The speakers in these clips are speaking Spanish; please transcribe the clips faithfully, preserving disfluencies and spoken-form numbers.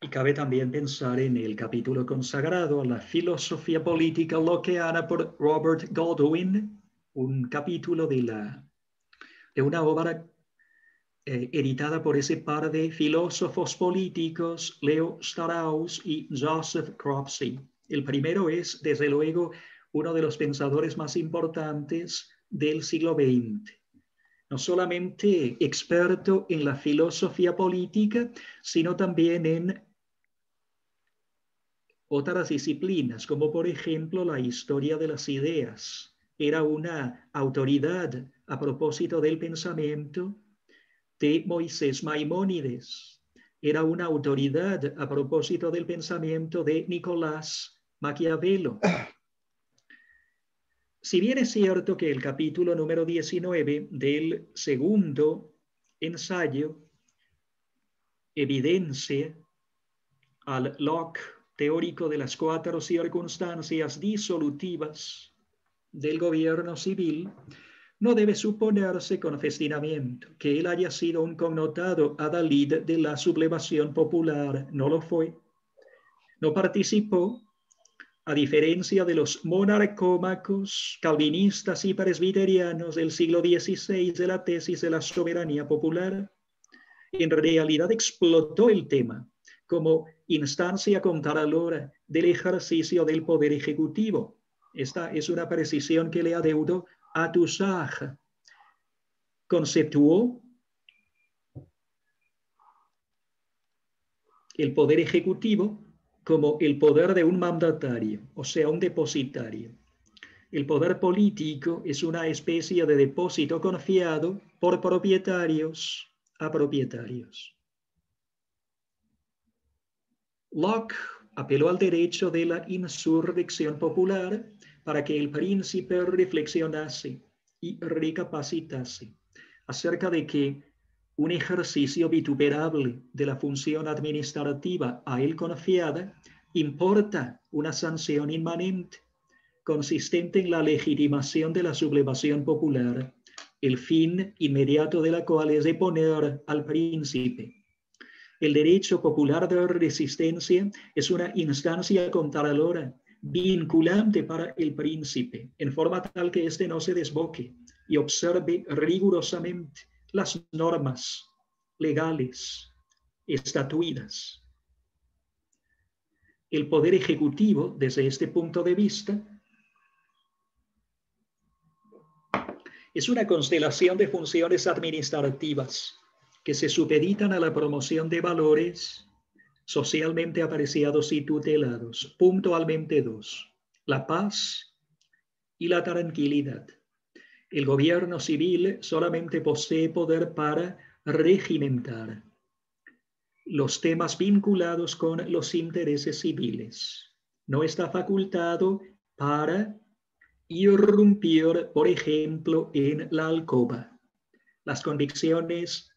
Y cabe también pensar en el capítulo consagrado a la filosofía política lockeana por Robert Goldwyn, un capítulo de, la, de una obra eh, editada por ese par de filósofos políticos, Leo Strauss y Joseph Cropsey. El primero es, desde luego, uno de los pensadores más importantes del siglo veinte. No solamente experto en la filosofía política, sino también en otras disciplinas, como por ejemplo la historia de las ideas. Era una autoridad a propósito del pensamiento de Moisés Maimónides. Era una autoridad a propósito del pensamiento de Nicolás Maquiavelo. Si bien es cierto que el capítulo número diecinueve del segundo ensayo evidencia al Locke teórico de las cuatro circunstancias disolutivas del gobierno civil, no debe suponerse con festinamiento que él haya sido un connotado adalid de la sublevación popular. No lo fue. No participó, a diferencia de los monarcómacos, calvinistas y presbiterianos del siglo dieciséis, de la tesis de la soberanía popular. En realidad explotó el tema como instancia contralora del ejercicio del poder ejecutivo. Esta es una precisión que le adeudo a Toussaint. Conceptuó el poder ejecutivo como el poder de un mandatario, o sea, un depositario. El poder político es una especie de depósito confiado por propietarios a propietarios. Locke apeló al derecho de la insurrección popular para que el príncipe reflexionase y recapacitase acerca de que un ejercicio vituperable de la función administrativa a él confiada importa una sanción inmanente, consistente en la legitimación de la sublevación popular, el fin inmediato de la cual es deponer al príncipe. El derecho popular de resistencia es una instancia contralora, vinculante para el príncipe, en forma tal que éste no se desboque y observe rigurosamente las normas legales estatuidas. El poder ejecutivo, desde este punto de vista, es una constelación de funciones administrativas que se supeditan a la promoción de valores socialmente apreciados y tutelados, puntualmente dos: la paz y la tranquilidad. El gobierno civil solamente posee poder para regimentar los temas vinculados con los intereses civiles. No está facultado para irrumpir, por ejemplo, en la alcoba. Las convicciones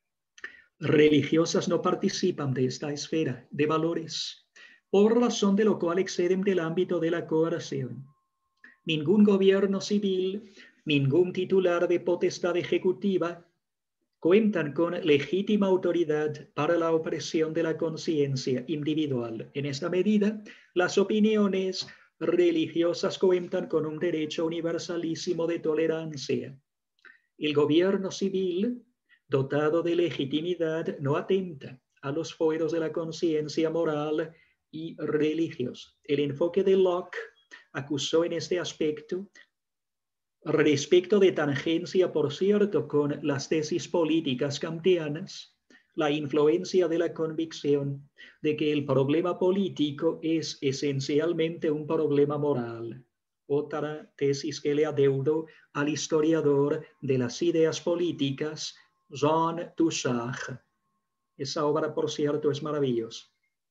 religiosas no participan de esta esfera de valores, por razón de lo cual exceden del ámbito de la coerción. Ningún gobierno civil, ningún titular de potestad ejecutiva cuentan con legítima autoridad para la opresión de la conciencia individual. En esta medida, las opiniones religiosas cuentan con un derecho universalísimo de tolerancia. El gobierno civil, dotado de legitimidad, no atenta a los fueros de la conciencia moral y religiosa. El enfoque de Locke acusó en este aspecto, respecto de tangencia, por cierto, con las tesis políticas kantianas, la influencia de la convicción de que el problema político es esencialmente un problema moral. Otra tesis que le adeudo al historiador de las ideas políticas, Jean Toussaint. Esa obra, por cierto, es maravillosa.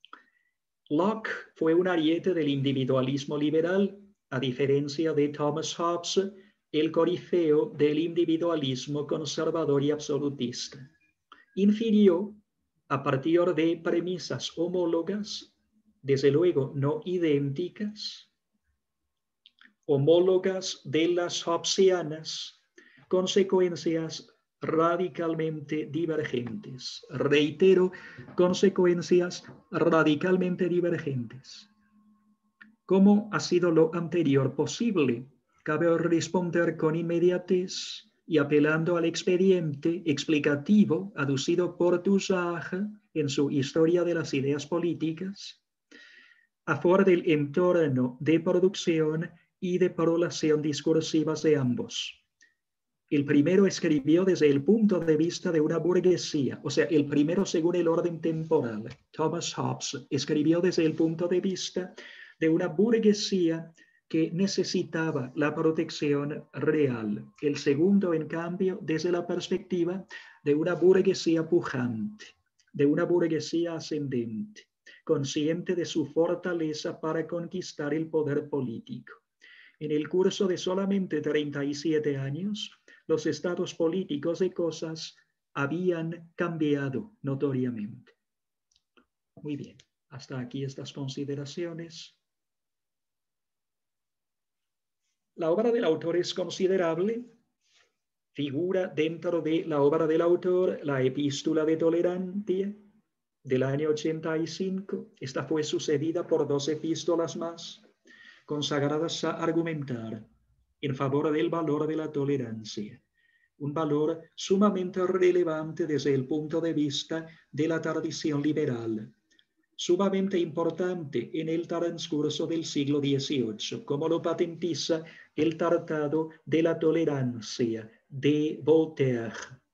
Locke fue un ariete del individualismo liberal, a diferencia de Thomas Hobbes, el corifeo del individualismo conservador y absolutista. Infirió, a partir de premisas homólogas, desde luego no idénticas, homólogas de las hobbesianas, consecuencias radicalmente divergentes. Reitero, consecuencias radicalmente divergentes. ¿Cómo ha sido lo anterior posible? Cabe responder con inmediatez y apelando al expediente explicativo aducido por Toussaint en su Historia de las Ideas Políticas, a favor del entorno de producción y de población discursivas de ambos. El primero escribió desde el punto de vista de una burguesía, o sea, el primero según el orden temporal. Thomas Hobbes escribió desde el punto de vista de una burguesía que necesitaba la protección real. El segundo, en cambio, desde la perspectiva de una burguesía pujante, de una burguesía ascendente, consciente de su fortaleza para conquistar el poder político. En el curso de solamente treinta y siete años, los estados políticos de cosas habían cambiado notoriamente. Muy bien, hasta aquí estas consideraciones. La obra del autor es considerable. Figura dentro de la obra del autor la Epístola de Tolerancia del año ochenta y cinco. Esta fue sucedida por dos epístolas más, consagradas a argumentar en favor del valor de la tolerancia, un valor sumamente relevante desde el punto de vista de la tradición liberal, sumamente importante en el transcurso del siglo dieciocho, como lo patentiza el Tratado de la Tolerancia de Voltaire.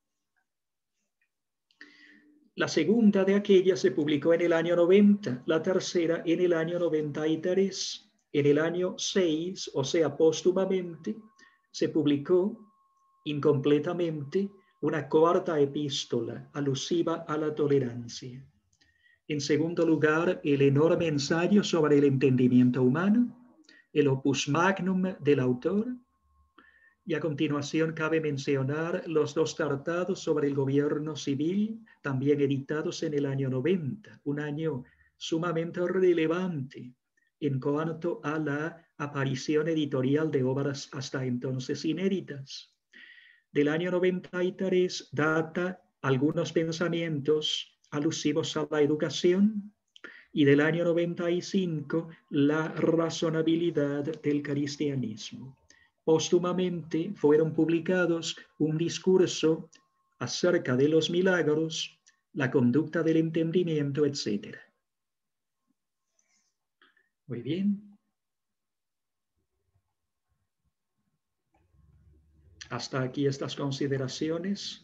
La segunda de aquellas se publicó en el año noventa, la tercera en el año noventa y tres. En el año seis, o sea, póstumamente, se publicó incompletamente una cuarta epístola alusiva a la tolerancia. En segundo lugar, el enorme ensayo sobre el entendimiento humano, el opus magnum del autor. Y a continuación cabe mencionar los dos tratados sobre el gobierno civil, también editados en el año noventa, un año sumamente relevante en cuanto a la aparición editorial de obras hasta entonces inéditas. Del año noventa y tres data algunos pensamientos alusivos a la educación y del año noventa y cinco la razonabilidad del cristianismo. Póstumamente fueron publicados un discurso acerca de los milagros, la conducta del entendimiento, etcétera. Muy bien. Hasta aquí estas consideraciones.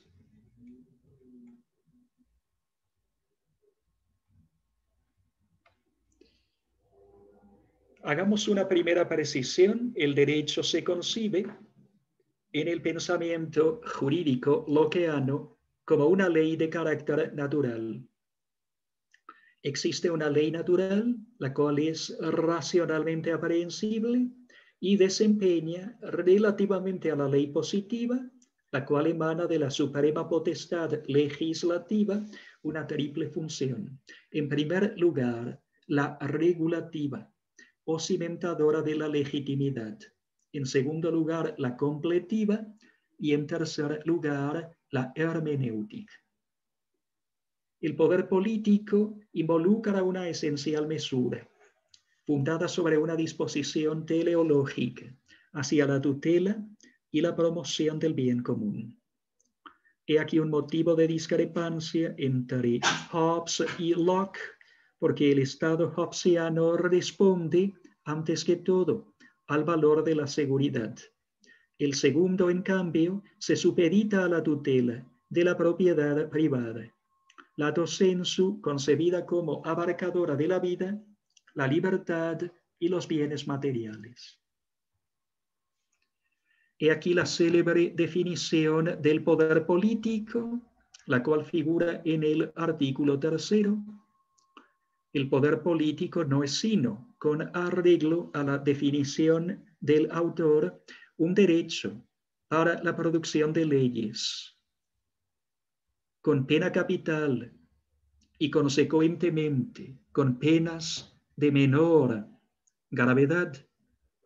Hagamos una primera precisión. El derecho se concibe en el pensamiento jurídico lockeano como una ley de carácter natural. Existe una ley natural, la cual es racionalmente aprehensible y desempeña relativamente a la ley positiva, la cual emana de la suprema potestad legislativa, una triple función. En primer lugar, la regulativa o cimentadora de la legitimidad. En segundo lugar, la completiva y en tercer lugar, la hermenéutica. El poder político involucra una esencial mesura, fundada sobre una disposición teleológica hacia la tutela y la promoción del bien común. He aquí un motivo de discrepancia entre Hobbes y Locke, porque el Estado hobbesiano responde, antes que todo, al valor de la seguridad. El segundo, en cambio, se supedita a la tutela de la propiedad privada. Lato sensu, concebida como abarcadora de la vida, la libertad y los bienes materiales. He aquí la célebre definición del poder político, la cual figura en el artículo tercero. El poder político no es sino, con arreglo a la definición del autor, un derecho para la producción de leyes, con pena capital y consecuentemente con penas de menor gravedad,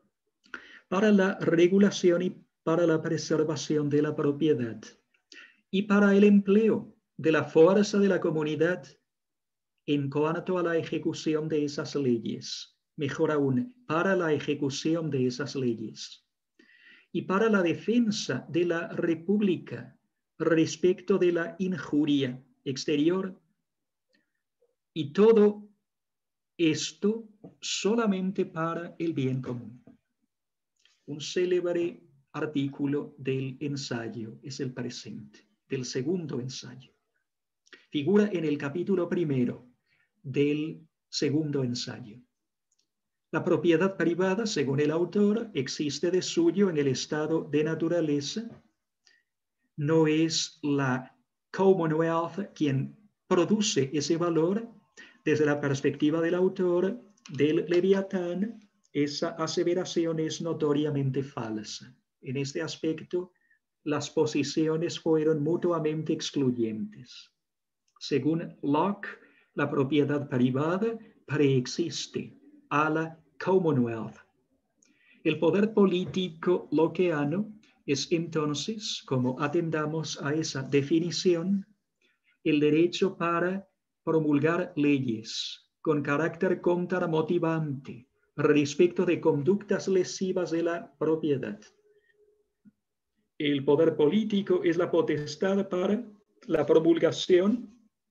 para la regulación y para la preservación de la propiedad, y para el empleo de la fuerza de la comunidad en cuanto a la ejecución de esas leyes, mejor aún, para la ejecución de esas leyes, y para la defensa de la República respecto de la injuria exterior, y todo esto solamente para el bien común. Un célebre artículo del ensayo es el presente, del segundo ensayo. Figura en el capítulo primero del segundo ensayo. La propiedad privada, según el autor, existe de suyo en el estado de naturaleza. No es la Commonwealth quien produce ese valor. Desde la perspectiva del autor del Leviatán, esa aseveración es notoriamente falsa. En este aspecto, las posiciones fueron mutuamente excluyentes. Según Locke, la propiedad privada preexiste a la Commonwealth. El poder político lockeano es entonces, como atendamos a esa definición, el derecho para promulgar leyes con carácter contramotivante respecto de conductas lesivas de la propiedad. El poder político es la potestad para la promulgación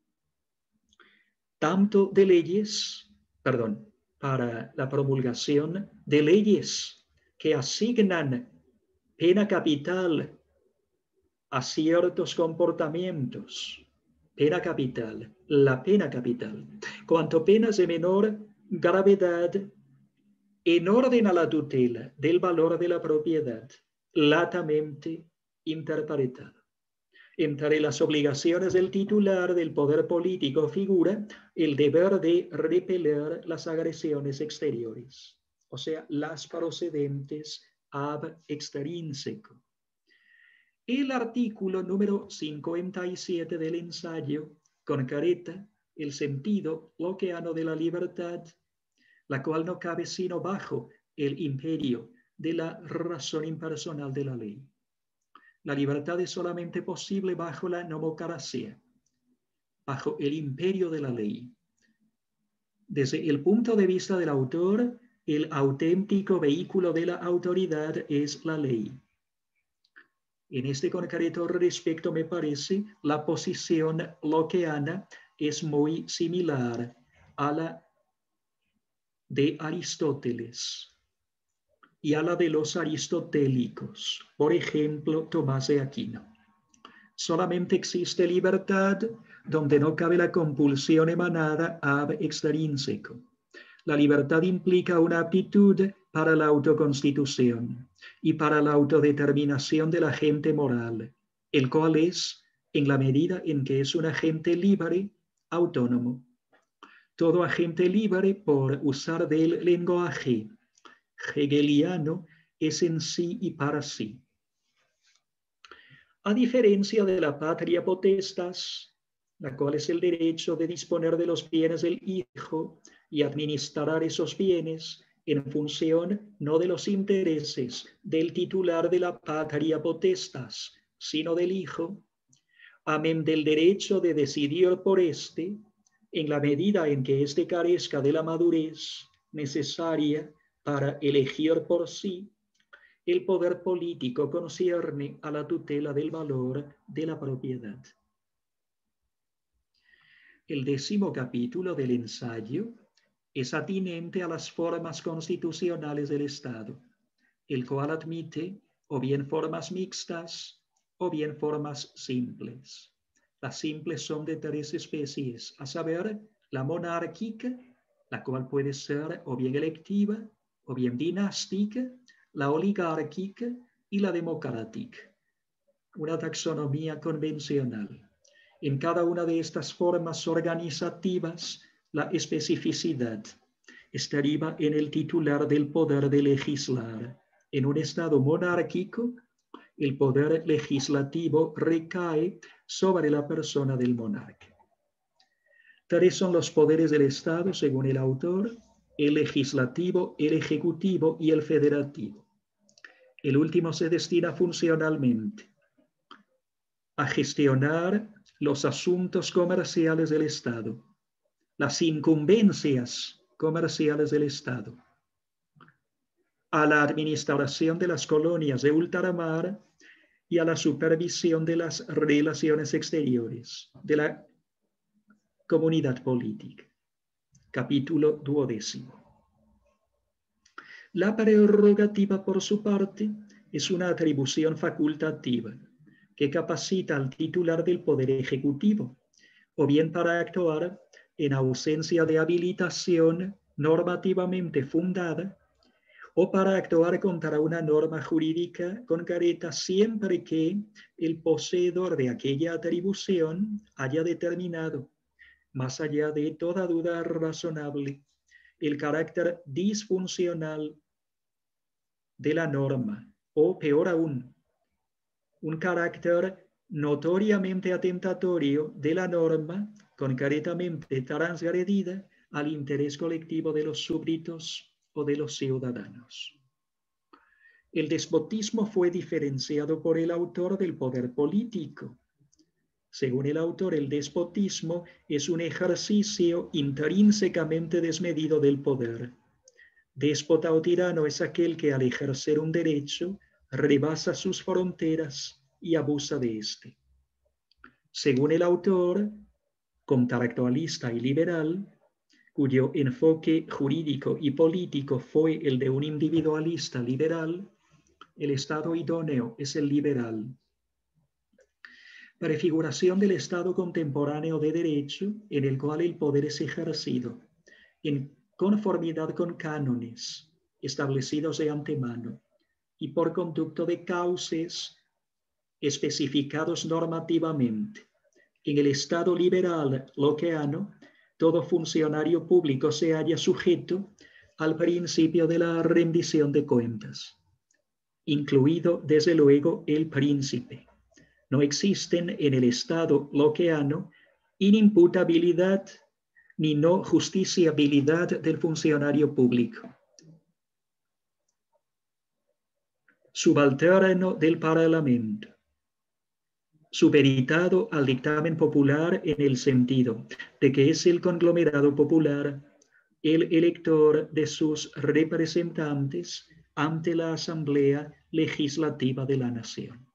tanto de leyes, perdón, para la promulgación de leyes que asignan pena capital a ciertos comportamientos. Pena capital, la pena capital. Cuanto penas de menor gravedad en orden a la tutela del valor de la propiedad, latamente interpretada. Entre las obligaciones del titular del poder político figura el deber de repeler las agresiones exteriores, o sea, las procedentes ab extrínseco. El artículo número cincuenta y siete del ensayo concreta el sentido lockeano de la libertad, la cual no cabe sino bajo el imperio de la razón impersonal de la ley. La libertad es solamente posible bajo la nomocracia, bajo el imperio de la ley. Desde el punto de vista del autor, el auténtico vehículo de la autoridad es la ley. En este concreto respecto, me parece, la posición lockeana es muy similar a la de Aristóteles y a la de los aristotélicos, por ejemplo, Tomás de Aquino. Solamente existe libertad donde no cabe la compulsión emanada ab extrínseco. La libertad implica una aptitud para la autoconstitución y para la autodeterminación del agente moral, el cual es, en la medida en que es un agente libre, autónomo. Todo agente libre, por usar del lenguaje hegeliano, es en sí y para sí. A diferencia de la patria potestas, la cual es el derecho de disponer de los bienes del hijo y administrar esos bienes en función no de los intereses del titular de la patria potestas, sino del hijo, amén del derecho de decidir por éste, en la medida en que éste carezca de la madurez necesaria para elegir por sí. El poder político concierne a la tutela del valor de la propiedad. El décimo capítulo del ensayo es atinente a las formas constitucionales del Estado, el cual admite o bien formas mixtas o bien formas simples. Las simples son de tres especies, a saber, la monárquica, la cual puede ser o bien electiva o bien dinástica, la oligárquica y la democrática. Una taxonomía convencional. En cada una de estas formas organizativas, la especificidad estriba en el titular del poder de legislar. En un estado monárquico, el poder legislativo recae sobre la persona del monarca. Tres son los poderes del Estado, según el autor: el legislativo, el ejecutivo y el federativo. El último se destina funcionalmente a gestionar los asuntos comerciales del Estado, las incumbencias comerciales del Estado, a la administración de las colonias de ultramar y a la supervisión de las relaciones exteriores de la comunidad política. Capítulo duodécimo. La prerrogativa, por su parte, es una atribución facultativa que capacita al titular del Poder Ejecutivo, o bien para actuar en ausencia de habilitación normativamente fundada, o para actuar contra una norma jurídica concreta siempre que el poseedor de aquella atribución haya determinado, más allá de toda duda razonable, el carácter disfuncional de la norma, o peor aún, un carácter notoriamente atentatorio de la norma, concretamente transgredida al interés colectivo de los súbditos o de los ciudadanos. El despotismo fue diferenciado por el autor del poder político. Según el autor, el despotismo es un ejercicio intrínsecamente desmedido del poder. Déspota o tirano es aquel que al ejercer un derecho rebasa sus fronteras y abusa de éste. Según el autor, contractualista y liberal, cuyo enfoque jurídico y político fue el de un individualista liberal, el Estado idóneo es el liberal. Prefiguración del Estado contemporáneo de derecho en el cual el poder es ejercido en conformidad con cánones establecidos de antemano y por conducto de cauces especificados normativamente. En el Estado liberal lockeano, todo funcionario público se halla sujeto al principio de la rendición de cuentas, incluido desde luego el príncipe. No existen en el Estado lockeano inimputabilidad ni no justiciabilidad del funcionario público. Subalterno del Parlamento, supeditado al dictamen popular en el sentido de que es el conglomerado popular el elector de sus representantes ante la Asamblea Legislativa de la Nación.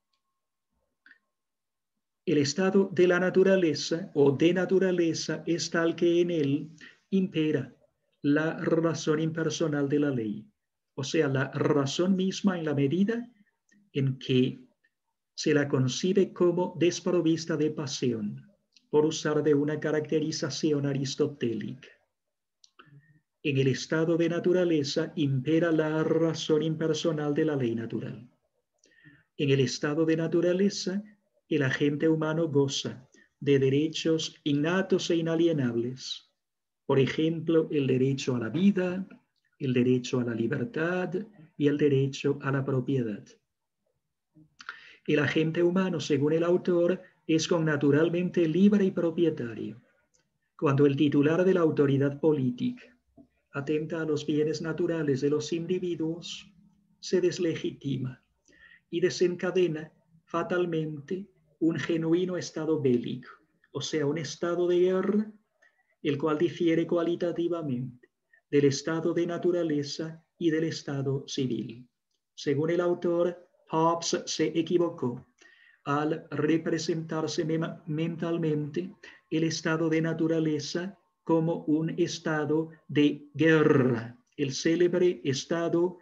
El estado de la naturaleza o de naturaleza es tal que en él impera la razón impersonal de la ley, o sea, la razón misma en la medida en que se la concibe como desprovista de pasión, por usar de una caracterización aristotélica. En el estado de naturaleza impera la razón impersonal de la ley natural. En el estado de naturaleza, el agente humano goza de derechos innatos e inalienables. Por ejemplo, el derecho a la vida, el derecho a la libertad y el derecho a la propiedad. El agente humano, según el autor, es connaturalmente libre y propietario. Cuando el titular de la autoridad política atenta a los bienes naturales de los individuos, se deslegitima y desencadena fatalmente un genuino estado bélico, o sea, un estado de guerra, el cual difiere cualitativamente del estado de naturaleza y del estado civil. Según el autor, Hobbes se equivocó al representarse mentalmente el estado de naturaleza como un estado de guerra, el célebre estado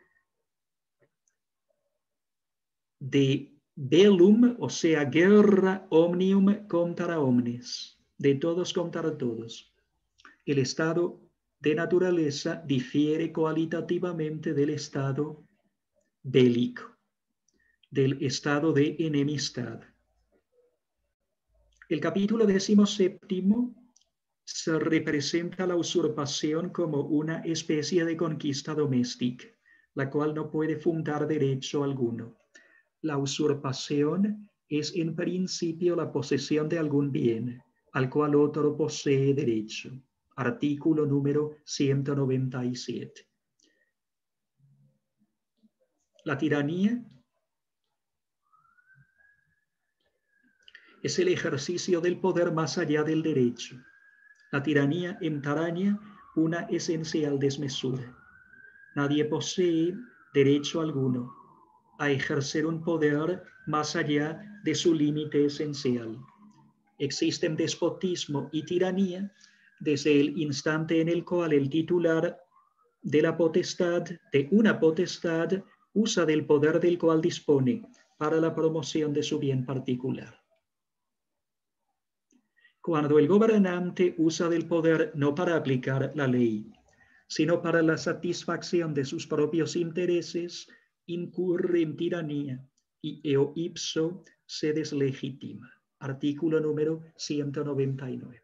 de bellum, o sea, guerra omnium contra omnes, de todos contra todos. El estado de naturaleza difiere cualitativamente del estado bélico, del estado de enemistad. El capítulo decimoséptimo se representa la usurpación como una especie de conquista doméstica, la cual no puede fundar derecho alguno. La usurpación es en principio la posesión de algún bien, al cual otro posee derecho. Artículo número ciento noventa y siete. La tiranía Es el ejercicio del poder más allá del derecho. La tiranía entraña una esencial desmesura. Nadie posee derecho alguno a ejercer un poder más allá de su límite esencial. Existen despotismo y tiranía desde el instante en el cual el titular de la potestad, de una potestad, usa del poder del cual dispone para la promoción de su bien particular. Cuando el gobernante usa del poder no para aplicar la ley, sino para la satisfacción de sus propios intereses, incurre en tiranía y eo ipso se deslegitima. Artículo número ciento noventa y nueve.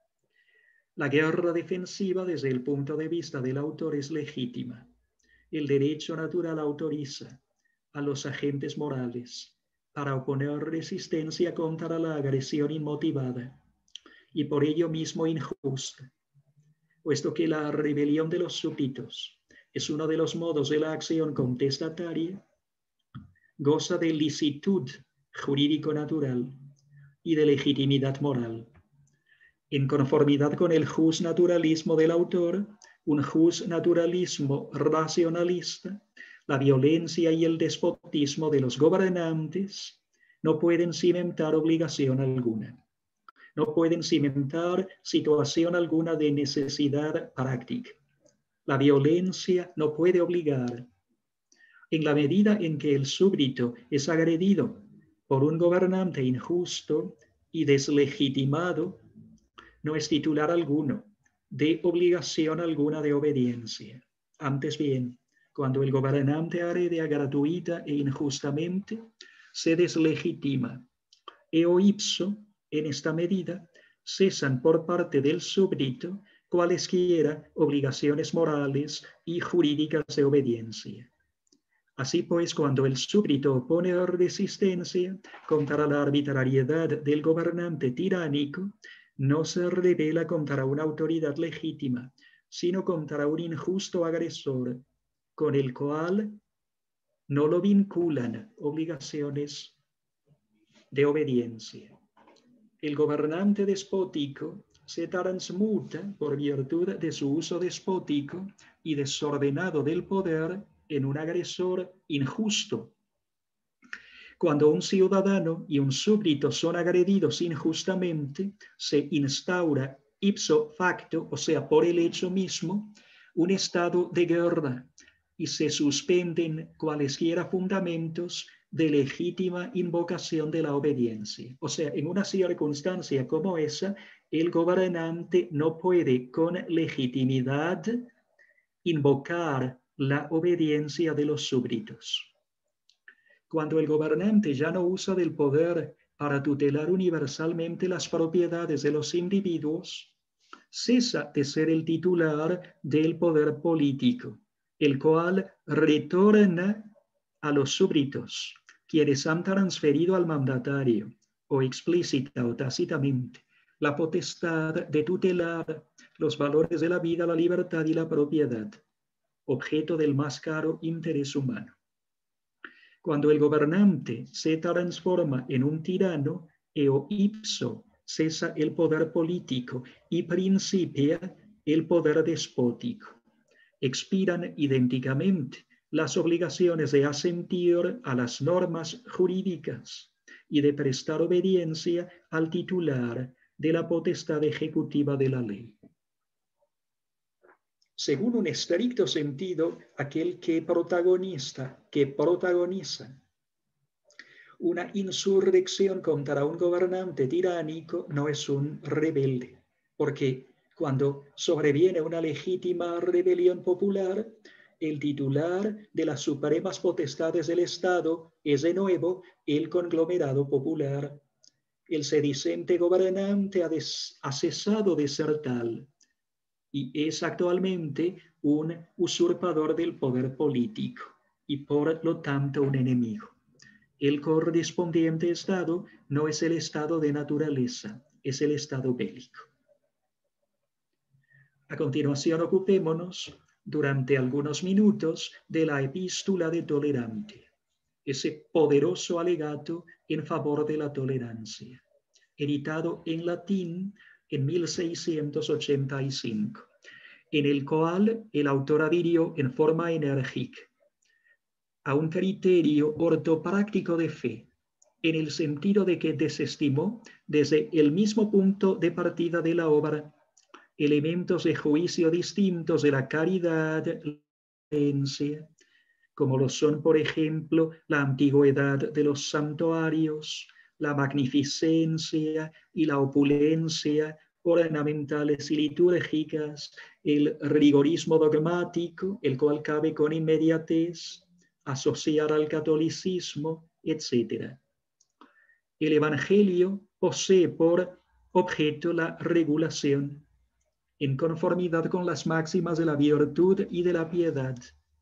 La guerra defensiva desde el punto de vista del autor es legítima. El derecho natural autoriza a los agentes morales para oponer resistencia contra la agresión inmotivada y por ello mismo injusta, puesto que la rebelión de los súbditos es uno de los modos de la acción contestataria, goza de licitud jurídico natural y de legitimidad moral. En conformidad con el jus naturalismo del autor, un jus naturalismo racionalista, la violencia y el despotismo de los gobernantes no pueden cimentar obligación alguna. No pueden cimentar situación alguna de necesidad práctica. La violencia no puede obligar. En la medida en que el súbdito es agredido por un gobernante injusto y deslegitimado, no es titular alguno de obligación alguna de obediencia. Antes bien, cuando el gobernante agrede gratuita e injustamente, se deslegitima. Eo ipso, en esta medida, cesan por parte del súbdito cualesquiera obligaciones morales y jurídicas de obediencia. Así pues, cuando el súbdito opone resistencia contra la arbitrariedad del gobernante tiránico, no se revela contra una autoridad legítima, sino contra un injusto agresor, con el cual no lo vinculan obligaciones de obediencia. El gobernante despótico se transmuta por virtud de su uso despótico y desordenado del poder en un agresor injusto. Cuando un ciudadano y un súbdito son agredidos injustamente, se instaura ipso facto, o sea, por el hecho mismo, un estado de guerra y se suspenden cualesquiera fundamentos de legítima invocación de la obediencia. O sea, en una circunstancia como esa, el gobernante no puede con legitimidad invocar la obediencia de los súbditos. Cuando el gobernante ya no usa del poder para tutelar universalmente las propiedades de los individuos, cesa de ser el titular del poder político, el cual retorna a los súbditos, quienes han transferido al mandatario, o explícita o tácitamente, la potestad de tutelar los valores de la vida, la libertad y la propiedad, objeto del más caro interés humano. Cuando el gobernante se transforma en un tirano, eo ipso cesa el poder político y principia el poder despótico. Expiran idénticamente las obligaciones de asentir a las normas jurídicas y de prestar obediencia al titular de la potestad ejecutiva de la ley. Según un estricto sentido, aquel que protagoniza, que protagoniza una insurrección contra un gobernante tiránico no es un rebelde, porque cuando sobreviene una legítima rebelión popular, el titular de las supremas potestades del Estado es de nuevo el conglomerado popular. El sedicente gobernante ha, des, ha cesado de ser tal y es actualmente un usurpador del poder político y por lo tanto un enemigo. El correspondiente estado no es el estado de naturaleza, es el estado bélico. A continuación ocupémonos durante algunos minutos de la epístola de Tolerante, ese poderoso alegato en favor de la tolerancia. editado en latín en mil seiscientos ochenta y cinco, en el cual el autor adhirió en forma enérgica a un criterio ortopráctico de fe, en el sentido de que desestimó desde el mismo punto de partida de la obra elementos de juicio distintos de la caridad, la creencia, como lo son, por ejemplo, la antigüedad de los santuarios, la magnificencia y la opulencia ornamentales y litúrgicas, el rigorismo dogmático, el cual cabe con inmediatez asociar al catolicismo, etcétera. El Evangelio posee por objeto la regulación, en conformidad con las máximas de la virtud y de la piedad,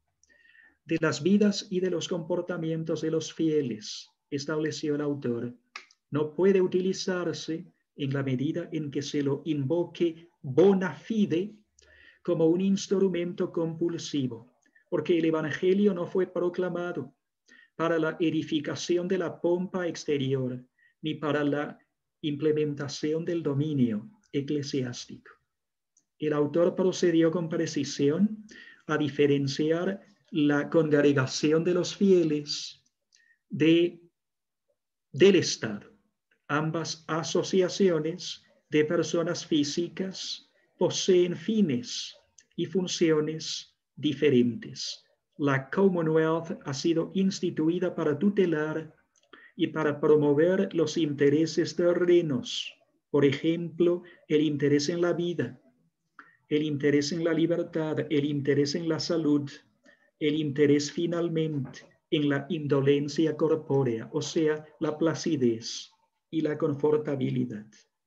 de las vidas y de los comportamientos de los fieles, estableció el autor. No puede utilizarse en la medida en que se lo invoque bona fide como un instrumento compulsivo, porque el Evangelio no fue proclamado para la edificación de la pompa exterior, ni para la implementación del dominio eclesiástico. El autor procedió con precisión a diferenciar la congregación de los fieles de, del Estado. Ambas asociaciones de personas físicas poseen fines y funciones diferentes. La Commonwealth ha sido instituida para tutelar y para promover los intereses terrenos, por ejemplo, el interés en la vida, el interés en la libertad, el interés en la salud, el interés finalmente en la indolencia corpórea, o sea, la placidez y la confortabilidad.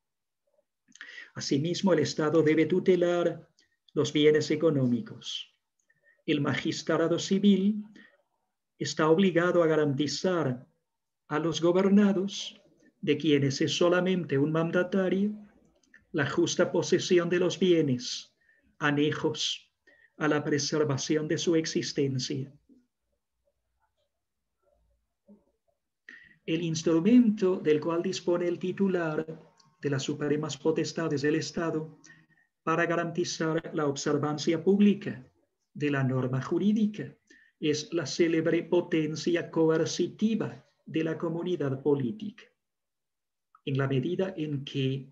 Asimismo, el Estado debe tutelar los bienes económicos. El magistrado civil está obligado a garantizar a los gobernados, de quienes es solamente un mandatario, la justa posesión de los bienes, anejos a la preservación de su existencia. El instrumento del cual dispone el titular de las supremas potestades del Estado para garantizar la observancia pública de la norma jurídica es la célebre potencia coercitiva de la comunidad política. En la medida en que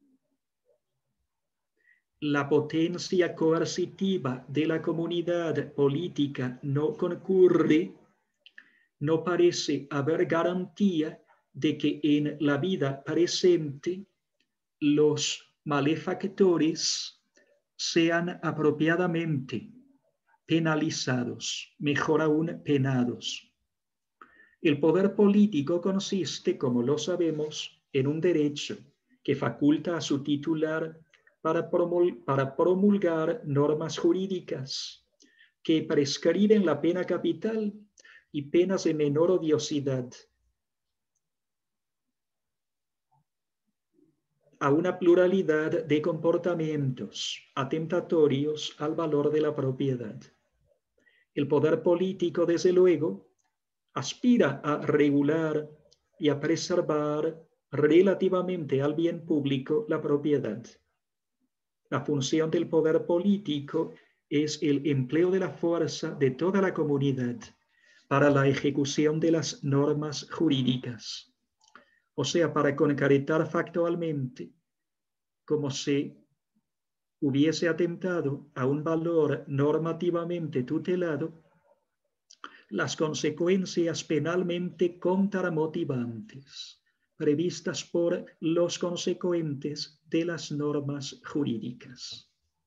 la potencia coercitiva de la comunidad política no concurre, no parece haber garantía de que en la vida presente los malefactores sean apropiadamente penalizados, mejor aún penados. El poder político consiste, como lo sabemos, en un derecho que faculta a su titular para promulgar normas jurídicas que prescriben la pena capital y penas de menor odiosidad a una pluralidad de comportamientos atentatorios al valor de la propiedad. El poder político, desde luego, aspira a regular y a preservar relativamente al bien público la propiedad. La función del poder político es el empleo de la fuerza de toda la comunidad para la ejecución de las normas jurídicas, o sea, para concretar factualmente, como se hubiese atentado a un valor normativamente tutelado, las consecuencias penalmente contramotivantes previstas por los consecuentes de las normas jurídicas.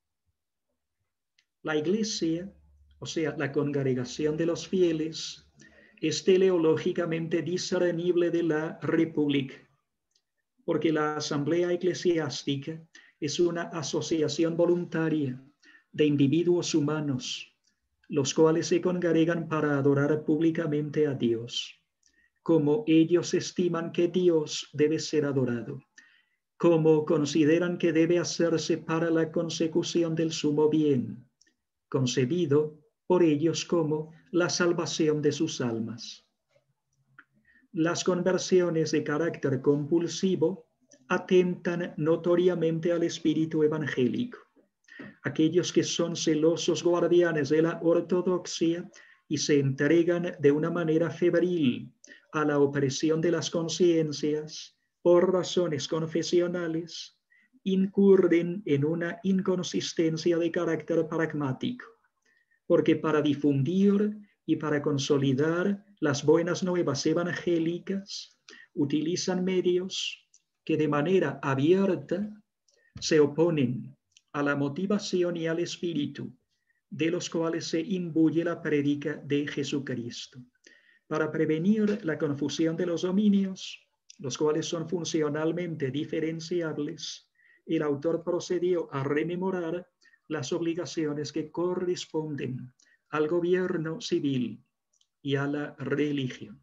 La Iglesia, o sea, la congregación de los fieles, es teleológicamente discernible de la República, porque la asamblea eclesiástica es una asociación voluntaria de individuos humanos, los cuales se congregan para adorar públicamente a Dios, como ellos estiman que Dios debe ser adorado, como consideran que debe hacerse para la consecución del sumo bien, concebido por ellos como la salvación de sus almas. Las conversiones de carácter compulsivo atentan notoriamente al espíritu evangélico. Aquellos que son celosos guardianes de la ortodoxia y se entregan de una manera febril a la opresión de las conciencias por razones confesionales, incurren en una inconsistencia de carácter pragmático, porque para difundir y para consolidar las buenas nuevas evangélicas utilizan medios que de manera abierta se oponen a la motivación y al espíritu de los cuales se imbuye la prédica de Jesucristo. Para prevenir la confusión de los dominios, los cuales son funcionalmente diferenciables, el autor procedió a rememorar las obligaciones que corresponden al gobierno civil y a la religión.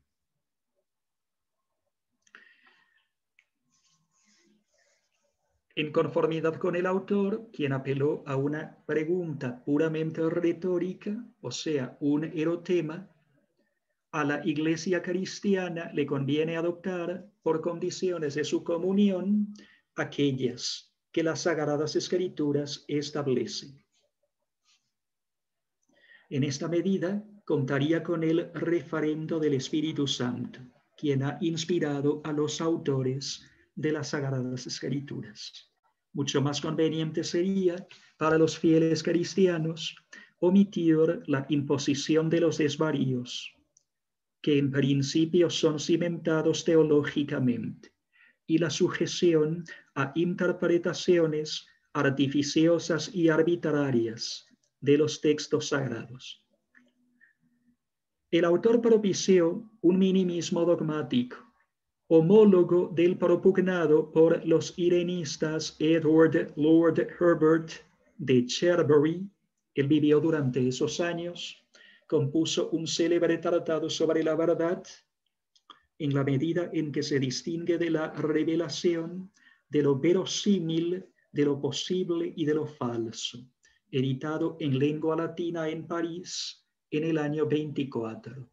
En conformidad con el autor, quien apeló a una pregunta puramente retórica, o sea, un erotema, a la Iglesia cristiana le conviene adoptar por condiciones de su comunión aquellas que las Sagradas Escrituras establecen. En esta medida, contaría con el referendo del Espíritu Santo, quien ha inspirado a los autores de las Sagradas Escrituras. Mucho más conveniente sería para los fieles cristianos omitir la imposición de los desvaríos, que en principio son cimentados teológicamente, y la sujeción a interpretaciones artificiosas y arbitrarias de los textos sagrados. El autor propició un minimismo dogmático, homólogo del propugnado por los irenistas Edward Lord Herbert de Cherbury. Él vivió durante esos años, compuso un célebre tratado sobre la verdad, en la medida en que se distingue de la revelación, de lo verosímil, de lo posible y de lo falso, editado en lengua latina en París en el año veinticuatro.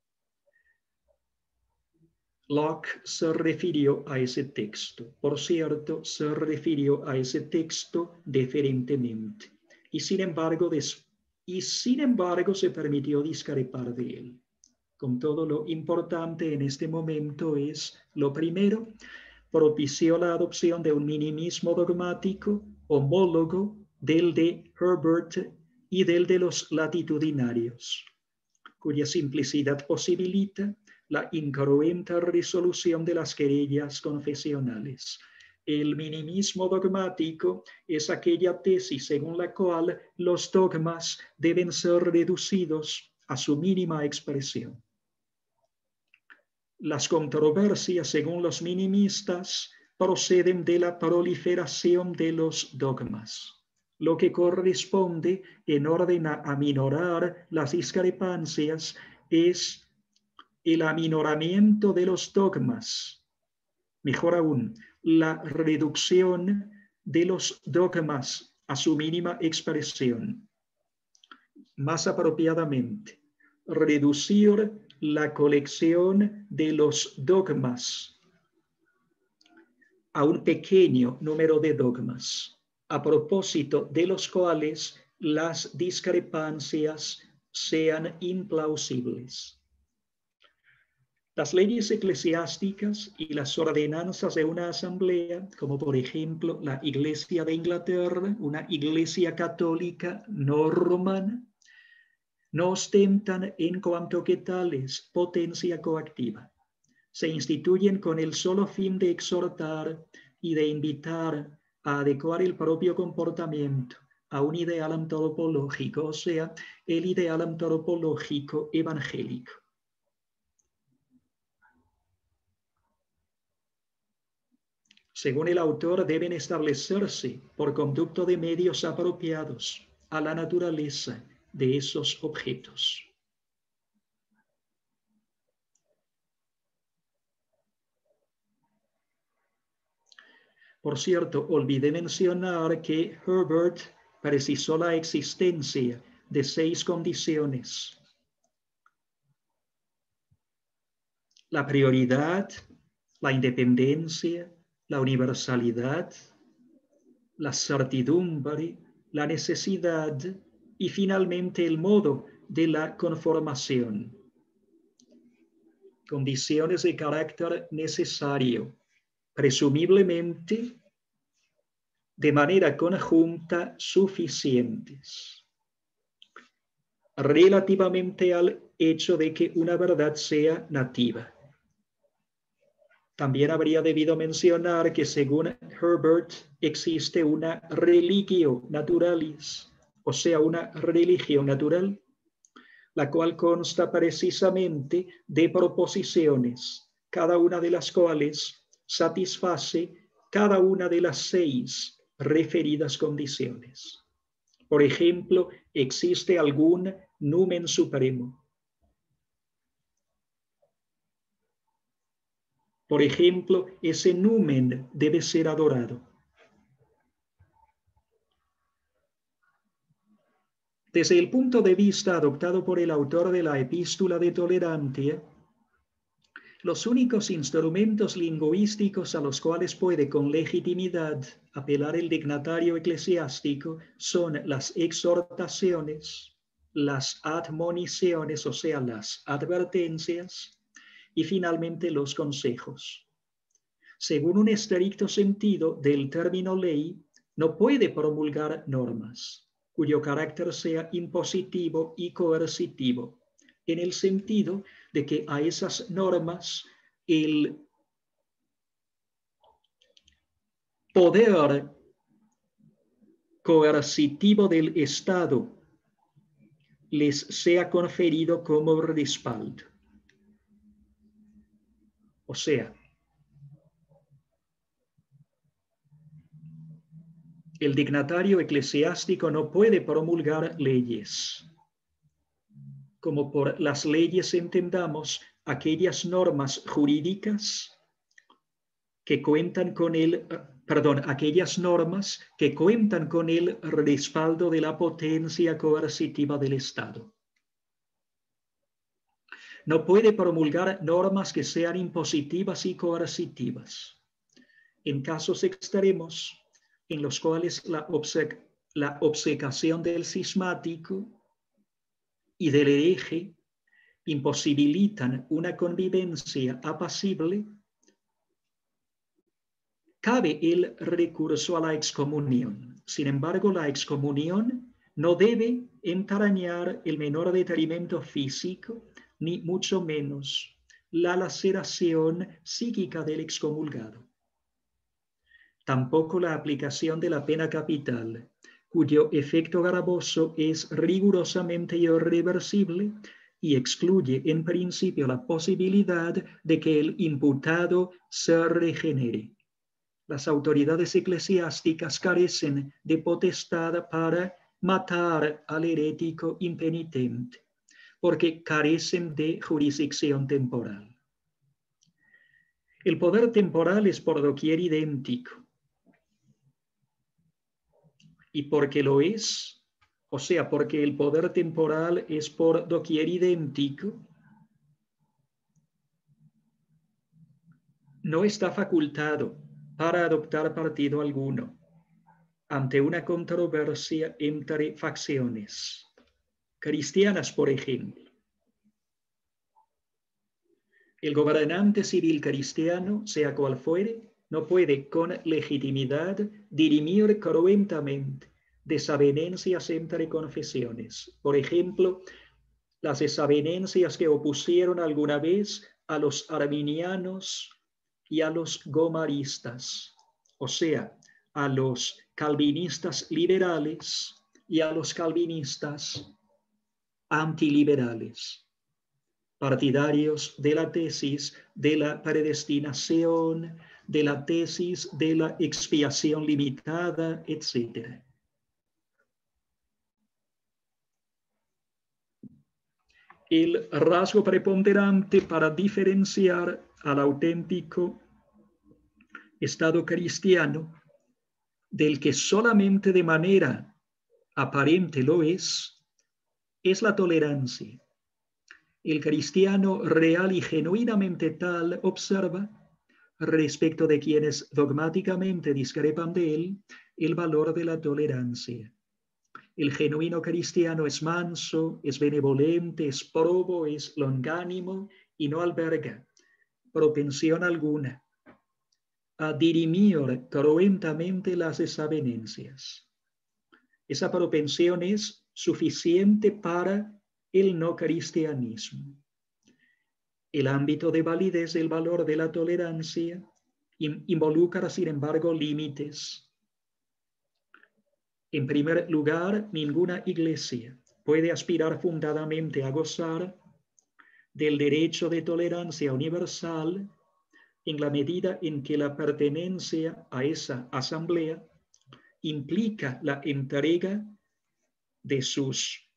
Locke se refirió a ese texto. Por cierto, se refirió a ese texto deferentemente, y sin embargo, des, y sin embargo se permitió discrepar de él. Con todo, lo importante en este momento es, lo primero, propició la adopción de un minimismo dogmático homólogo del de Herbert y del de los latitudinarios, cuya simplicidad posibilita la incongruente resolución de las querellas confesionales. El minimismo dogmático es aquella tesis según la cual los dogmas deben ser reducidos a su mínima expresión. Las controversias, según los minimistas, proceden de la proliferación de los dogmas, lo que corresponde, en orden a aminorar las discrepancias, es el aminoramiento de los dogmas. Mejor aún, la reducción de los dogmas a su mínima expresión. Más apropiadamente, reducir la colección de los dogmas a un pequeño número de dogmas, a propósito de los cuales las discrepancias sean implausibles. Las leyes eclesiásticas y las ordenanzas de una asamblea, como por ejemplo la Iglesia de Inglaterra, una iglesia católica no romana, no ostentan en cuanto que tales potencia coactiva. Se instituyen con el solo fin de exhortar y de invitar a adecuar el propio comportamiento a un ideal antropológico, o sea, el ideal antropológico evangélico. Según el autor, deben establecerse por conducto de medios apropiados a la naturaleza de esos objetos. Por cierto, olvidé mencionar que Herbert precisó la existencia de seis condiciones: la prioridad, la independencia, la universalidad, la certidumbre, la necesidad y finalmente el modo de la conformación. Condiciones de carácter necesario, presumiblemente de manera conjunta suficientes, relativamente al hecho de que una verdad sea nativa. También habría debido mencionar que según Herbert existe una religio naturalis, o sea, una religión natural, la cual consta precisamente de proposiciones, cada una de las cuales satisface cada una de las seis referidas condiciones. Por ejemplo, existe algún numen supremo. Por ejemplo, ese numen debe ser adorado. Desde el punto de vista adoptado por el autor de la Epístola de Tolerantia, los únicos instrumentos lingüísticos a los cuales puede con legitimidad apelar el dignatario eclesiástico son las exhortaciones, las admoniciones, o sea, las advertencias, y finalmente los consejos. Según un estricto sentido del término ley, no puede promulgar normas cuyo carácter sea impositivo y coercitivo, en el sentido de que a esas normas el poder coercitivo del Estado les sea conferido como respaldo. O sea, el dignatario eclesiástico no puede promulgar leyes. Como por las leyes entendamos aquellas normas jurídicas que cuentan con el, perdón, aquellas normas que cuentan con el respaldo de la potencia coercitiva del Estado. No puede promulgar normas que sean impositivas y coercitivas. En casos extremos, en los cuales la, obsec la obcecación del cismático y del hereje imposibilitan una convivencia apacible, cabe el recurso a la excomunión. Sin embargo, la excomunión no debe entrañar el menor detrimento físico, ni mucho menos la laceración psíquica del excomulgado. Tampoco la aplicación de la pena capital, cuyo efecto gravoso es rigurosamente irreversible y excluye en principio la posibilidad de que el imputado se regenere. Las autoridades eclesiásticas carecen de potestad para matar al herético impenitente, porque carecen de jurisdicción temporal. El poder temporal es por doquier idéntico. Y porque lo es, o sea, porque el poder temporal es por doquier idéntico, no está facultado para adoptar partido alguno ante una controversia entre facciones cristianas, por ejemplo. El gobernante civil cristiano, sea cual fuere, no puede con legitimidad dirimir cruentamente desavenencias entre confesiones. Por ejemplo, las desavenencias que opusieron alguna vez a los arminianos y a los gomaristas, o sea, a los calvinistas liberales y a los calvinistas antiliberales, partidarios de la tesis de la predestinación, de la tesis de la expiación limitada, etcétera. El rasgo preponderante para diferenciar al auténtico Estado cristiano del que solamente de manera aparente lo es, es la tolerancia. El cristiano real y genuinamente tal observa respecto de quienes dogmáticamente discrepan de él, el valor de la tolerancia. El genuino cristiano es manso, es benevolente, es probo, es longánimo y no alberga propensión alguna a dirimir cruentamente las desavenencias. Esa propensión es suficiente para el no cristianismo. El ámbito de validez del valor de la tolerancia involucra, sin embargo, límites. En primer lugar, ninguna iglesia puede aspirar fundadamente a gozar del derecho de tolerancia universal en la medida en que la pertenencia a esa asamblea implica la entrega de sus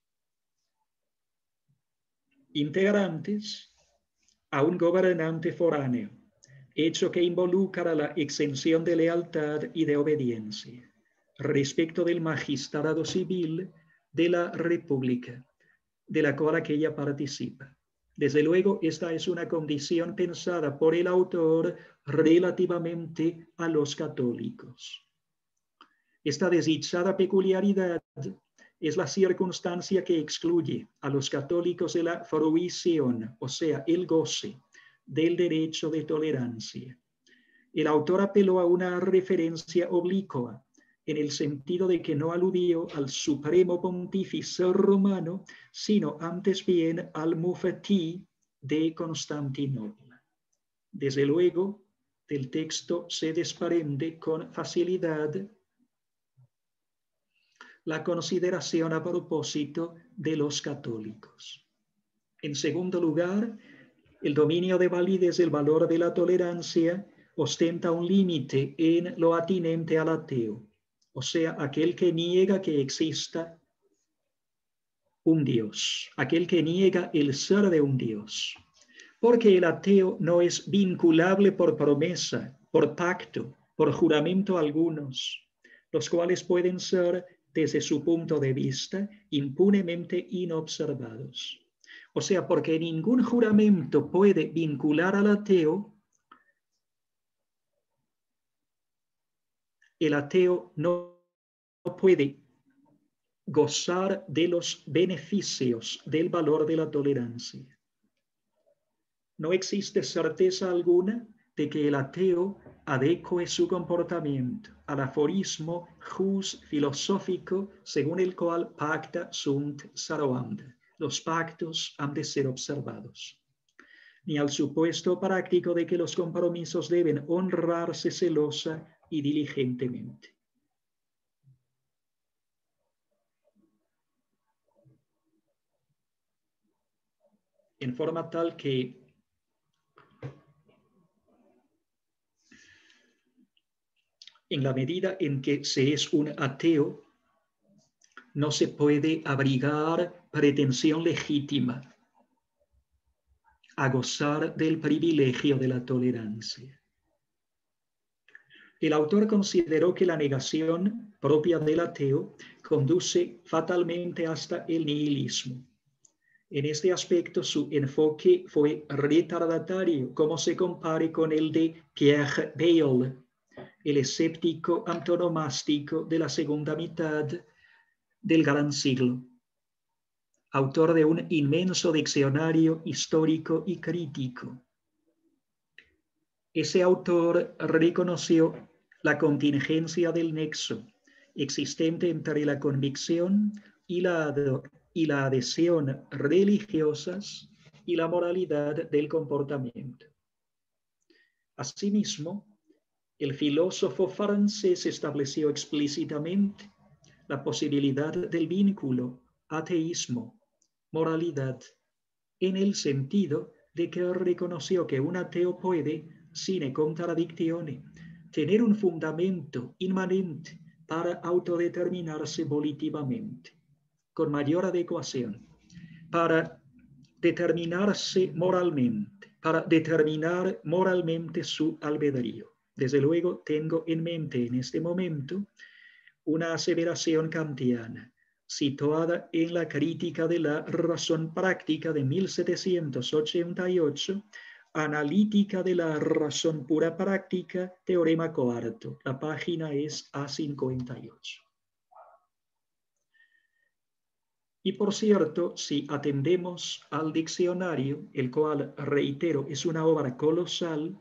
integrantes a un gobernante foráneo, hecho que involucra la exención de lealtad y de obediencia respecto del magistrado civil de la República, de la cual aquella participa. Desde luego, esta es una condición pensada por el autor relativamente a los católicos. Esta desdichada peculiaridad es la circunstancia que excluye a los católicos de la fruición, o sea, el goce del derecho de tolerancia. El autor apeló a una referencia oblicua en el sentido de que no aludió al supremo pontífice romano, sino antes bien al mufatí de Constantinopla. Desde luego, del texto se desprende con facilidad la consideración a propósito de los católicos. En segundo lugar, el dominio de validez del valor de la tolerancia ostenta un límite en lo atinente al ateo, o sea, aquel que niega que exista un Dios, aquel que niega el ser de un Dios. Porque el ateo no es vinculable por promesa, por pacto, por juramento algunos, los cuales pueden ser, desde su punto de vista, impunemente inobservados. O sea, porque ningún juramento puede vincular al ateo, el ateo no puede gozar de los beneficios del valor de la tolerancia. No existe certeza alguna de que el ateo adecue su comportamiento al aforismo jus filosófico según el cual pacta sunt servanda. Los pactos han de ser observados. Ni al supuesto práctico de que los compromisos deben honrarse celosa y diligentemente. En forma tal que en la medida en que se es un ateo, no se puede abrigar pretensión legítima a gozar del privilegio de la tolerancia. El autor consideró que la negación propia del ateo conduce fatalmente hasta el nihilismo. En este aspecto, su enfoque fue retardatario, como se compare con el de Pierre Bayle, el escéptico antonomástico de la segunda mitad del gran siglo, autor de un inmenso diccionario histórico y crítico. Ese autor reconoció la contingencia del nexo existente entre la convicción y la, y la adhesión religiosas y la moralidad del comportamiento. Asimismo, el filósofo francés estableció explícitamente la posibilidad del vínculo ateísmo-moralidad en el sentido de que reconoció que un ateo puede, sine contradictione, tener un fundamento inmanente para autodeterminarse volitivamente, con mayor adecuación, para determinarse moralmente, para determinar moralmente su albedrío. Desde luego, tengo en mente en este momento una aseveración kantiana situada en la Crítica de la Razón Práctica de mil setecientos ochenta y ocho, Analítica de la razón pura práctica, teorema cuarto. La página es A cincuenta y ocho. Y por cierto, si atendemos al diccionario, el cual, reitero, es una obra colosal,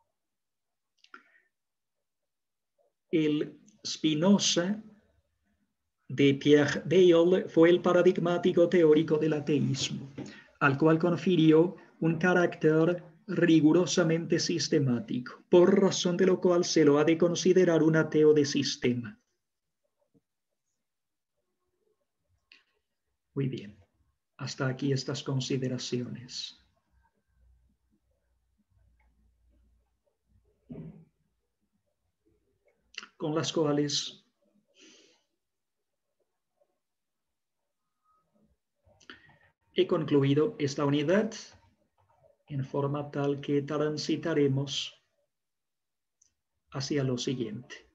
el Spinoza de Pierre Bayle fue el paradigmático teórico del ateísmo, al cual confirió un carácter rigurosamente sistemático, por razón de lo cual se lo ha de considerar un ateo de sistema. Muy bien, hasta aquí estas consideraciones. Con las cuales he concluido esta unidad en forma tal que transitaremos hacia lo siguiente.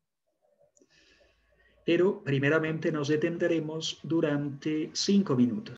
Pero primeramente nos detendremos durante cinco minutos.